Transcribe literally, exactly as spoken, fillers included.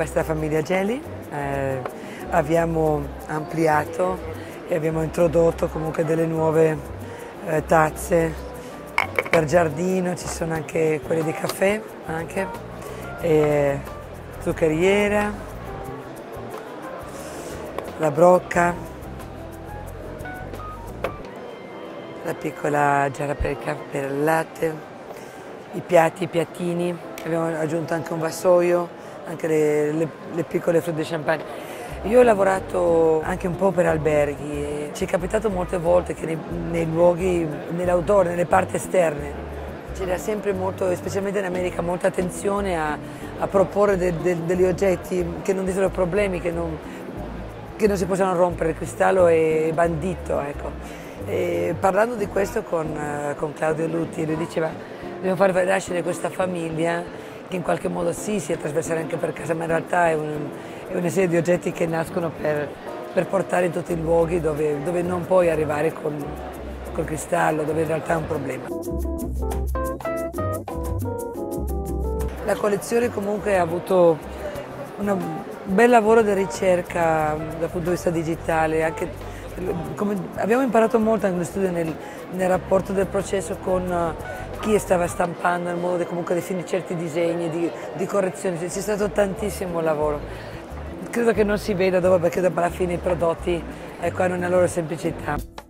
questa famiglia Geli, eh, abbiamo ampliato e abbiamo introdotto comunque delle nuove eh, tazze per giardino, ci sono anche quelle di caffè, anche, e zuccheriera, la brocca, la piccola giara per il, per il latte, i piatti, i piattini, abbiamo aggiunto anche un vassoio, anche le, le, le piccole frutte di champagne. Io ho lavorato anche un po' per alberghi e ci è capitato molte volte che nei, nei luoghi, nell'outdoor, nelle parti esterne, c'era sempre molto, specialmente in America, molta attenzione a, a proporre de, de, degli oggetti che non dessero problemi, che non, che non si possono rompere. Il cristallo è bandito, ecco. E parlando di questo con, con Claudio Lutti, lui diceva dobbiamo far nascere questa famiglia che in qualche modo sì sia trasversale anche per casa, ma in realtà è, un, è una serie di oggetti che nascono per, per portare in tutti i luoghi dove, dove non puoi arrivare con, col cristallo, dove in realtà è un problema. La collezione comunque ha avuto una, un bel lavoro di ricerca dal punto di vista digitale, anche come abbiamo imparato molto nello studio nel, nel rapporto del processo con uh, chi stava stampando, nel modo di comunque definire certi disegni, di, di correzioni, c'è stato tantissimo lavoro. Credo che non si veda dopo perché dopo alla fine i prodotti ecco, hanno una loro semplicità.